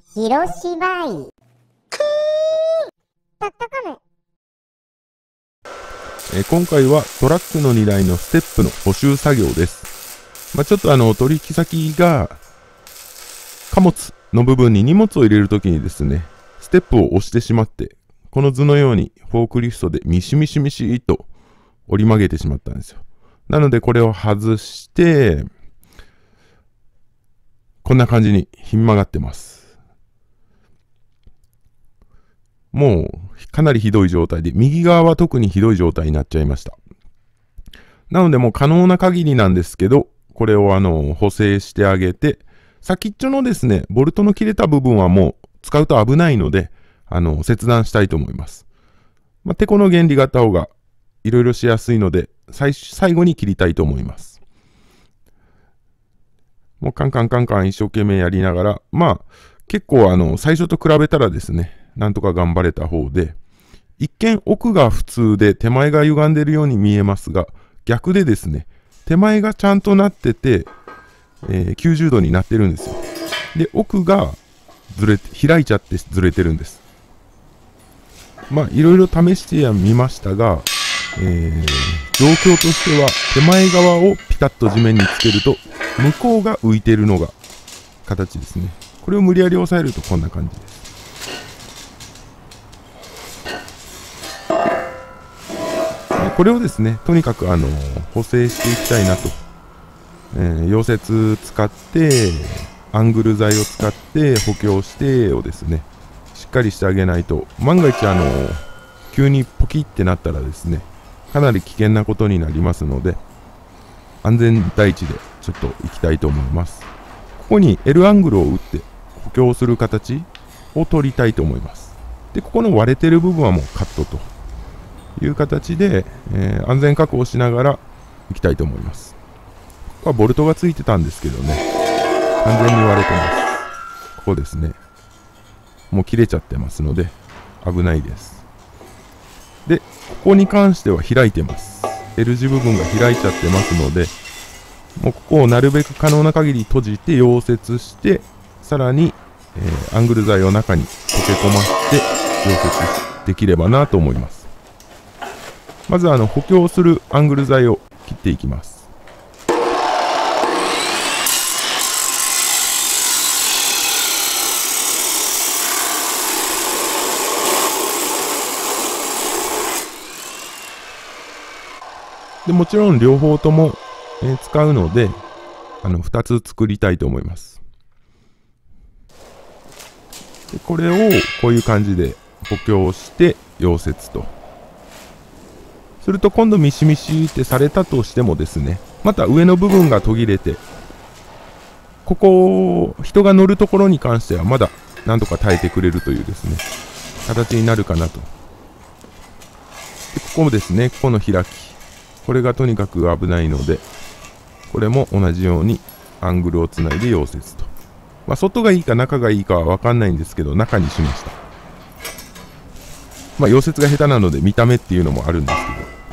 広芝居.com。 今回はトラックの荷台のステップの補修作業です。ちょっと取引先が貨物の部分に荷物を入れるときにですね、ステップを押してしまって、この図のようにフォークリフトでミシミシミシと折り曲げてしまったんですよ。なのでこれを外して、こんな感じにひん曲がってます。もうかなりひどい状態で、右側は特にひどい状態になっちゃいました。なのでもう可能な限りなんですけど、これを補正してあげて、先っちょのですね、ボルトの切れた部分はもう使うと危ないので、切断したいと思います。てこの原理があった方がいろいろしやすいので、最後に切りたいと思います。もうカンカンカンカン一生懸命やりながら、結構最初と比べたらですね、なんとか頑張れた方で、一見奥が普通で手前が歪んでるように見えますが、逆でですね、手前がちゃんとなってて、90度になってるんですよ。で、奥が開いちゃってずれてるんです。いろいろ試してみましたが、状況としては手前側をピタッと地面につけると、向こうが浮いてるのが形ですね。これを無理やり押さえるとこんな感じです。これをですね、とにかく補正していきたいなと。溶接使って、アングル材を使って補強してをですね、しっかりしてあげないと、万が一急にポキってなったらですね、かなり危険なことになりますので、安全第一でちょっと行きたいと思います。ここに L アングルを打って補強する形を取りたいと思います。で、ここの割れてる部分はもうカットという形で、安全確保しながら行きたいと思います。ここはボルトがついてたんですけどね、完全に割れてます。ここですね。もう切れちゃってますので危ないです。で、ここに関しては開いてます。L 字部分が開いちゃってますので、もうここをなるべく可能な限り閉じて溶接して、さらに、アングル材を中に溶け込ませて溶接できればなと思います。まず補強するアングル材を切っていきます。でもちろん両方とも、使うので、2つ作りたいと思います。でこれをこういう感じで補強して溶接と。すると今度ミシミシってされたとしてもですね、また上の部分が途切れて、ここ、人が乗るところに関してはまだなんとか耐えてくれるというですね、形になるかなと。でここもですね、ここの開き。これがとにかく危ないので、これも同じようにアングルをつないで溶接と。外がいいか中がいいかはわかんないんですけど、中にしました。溶接が下手なので見た目っていうのもあるんです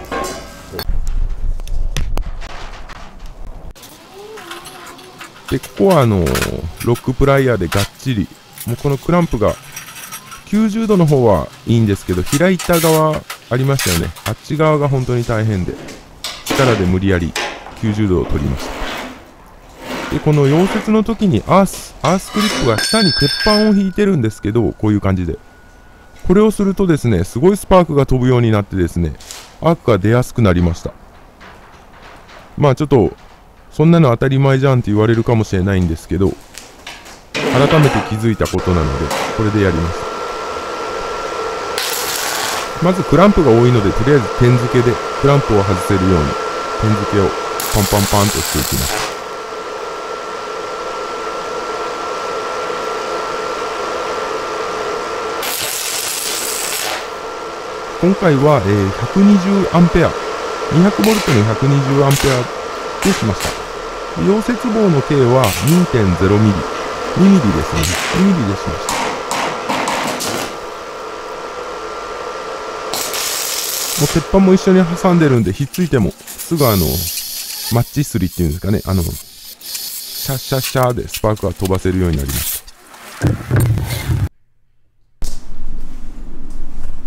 けど。で、ここはロックプライヤーでがっちり、もうこのクランプが90度の方はいいんですけど、開いた側ありましたよね。あっち側が本当に大変で、力で無理やり90度を取りました。で、この溶接の時にアースクリップが下に鉄板を引いてるんですけど、こういう感じで。これをするとですね、すごいスパークが飛ぶようになってですね、アークが出やすくなりました。ちょっと、そんなの当たり前じゃんって言われるかもしれないんですけど、改めて気づいたことなので、これでやります。まずクランプが多いので、とりあえず点付けでクランプを外せるように、点付けをパンパンパンとしていきます。今回は、120アンペア、200ボルトの120アンペアでしました。溶接棒の径は 2.0 ミリ、2ミリですね。2ミリでしました。もう鉄板も一緒に挟んでるんで、ひっついてもすぐマッチすりっていうんですかね、シャッシャッシャーでスパークが飛ばせるようになりました。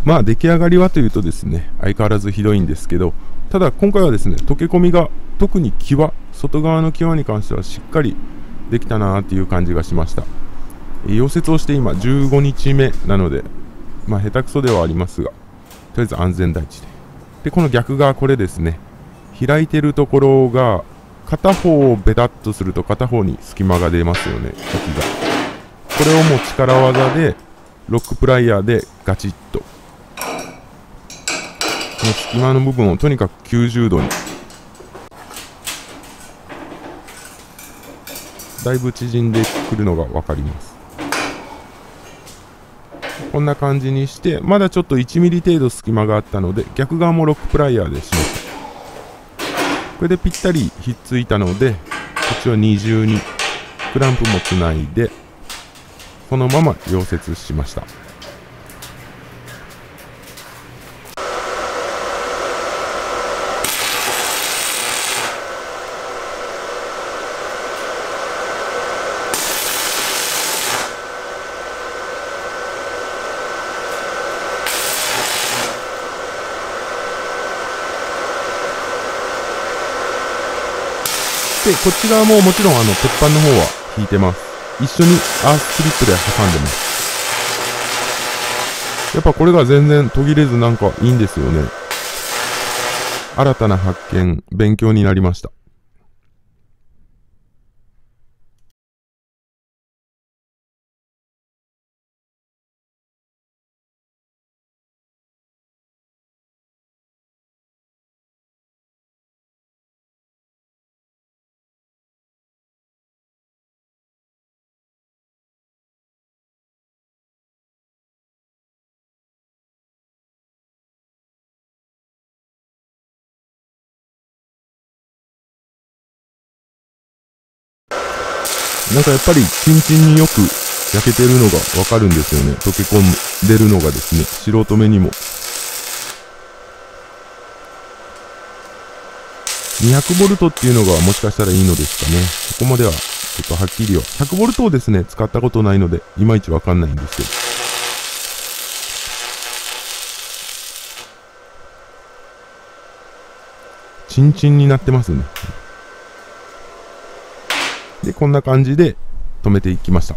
まあ出来上がりはというとですね、相変わらずひどいんですけど、ただ今回はですね、溶け込みが特に際、外側の際に関してはしっかりできたなーっていう感じがしました。溶接をして今15日目なので、まあ下手くそではありますが、とりあえず安全第一で。で、この逆側これですね、開いてるところが片方をベタッとすると片方に隙間が出ますよね、先が。これをもう力技でロックプライヤーでガチッとこの隙間の部分をとにかく90度にだいぶ縮んでくるのが分かります。こんな感じにしてまだちょっと1ミリ程度隙間があったので逆側もロックプライヤーでしました。これでぴったりひっついたのでこっちを二重にクランプもつないでこのまま溶接しました。で、こっち側ももちろん鉄板の方は引いてます。一緒にアースクリップで挟んでます。やっぱこれが全然途切れずなんかいいんですよね。新たな発見、勉強になりました。なんかやっぱりチンチンによく焼けてるのがわかるんですよね。溶け込んでるのがですね、素人目にも。200ボルトっていうのがもしかしたらいいのですかね。ここまではちょっとはっきりは。100ボルトをですね、使ったことないので、いまいちわかんないんですけど。チンチンになってますね。で、こんな感じで止めていきました。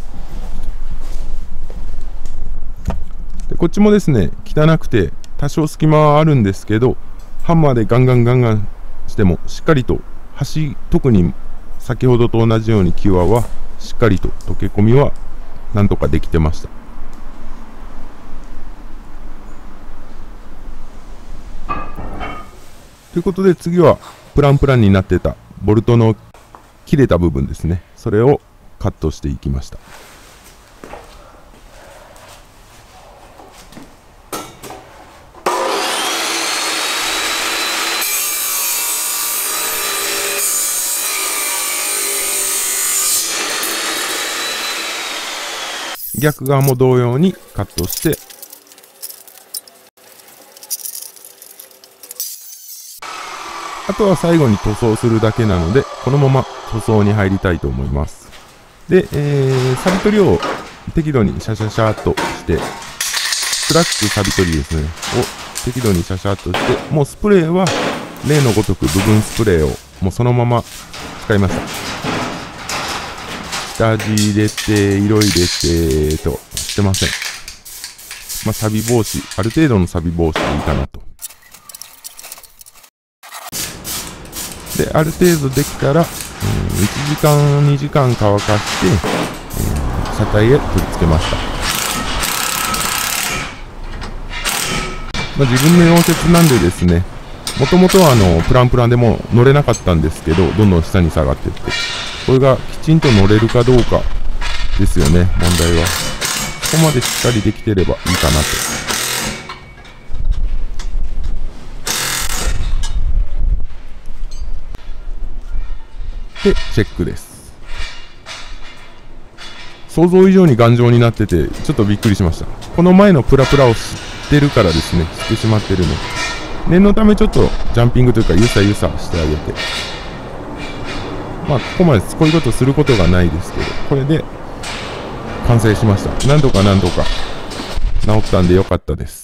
で、こっちもですね、汚くて多少隙間はあるんですけど、ハンマーでガンガンしてもしっかりと端、特に先ほどと同じように際はしっかりと溶け込みはなんとかできてました。ということで次はプランになってたボルトの切れた部分ですね。それをカットしていきました。逆側も同様にカットしてあとは最後に塗装するだけなので、このまま塗装に入りたいと思います。で、サビ取りを適度にシャシャシャーっとして、スラックサビ取りですね、を適度にシャシャーっとして、もうスプレーは例のごとく部分スプレーをもうそのまま使いました。下地入れて、色入れてとしてません。まあ、サビ防止、ある程度のサビ防止でいいかなと。で、ある程度できたら、1時間、2時間乾かして、車体へ取り付けました。まあ、自分の溶接なんでですね、もともとはプランでも乗れなかったんですけど、どんどん下に下がっていって、これがきちんと乗れるかどうかですよね、問題は。ここまでしっかりできてればいいかなと。で、チェックです。想像以上に頑丈になってて、ちょっとびっくりしました。この前のプラを知ってるからですね、知ってしまってるの。念のためちょっとジャンピングというか、ゆさしてあげて。まあ、ここまでこういうことすることがないですけど、これで完成しました。なんとか治ったんでよかったです。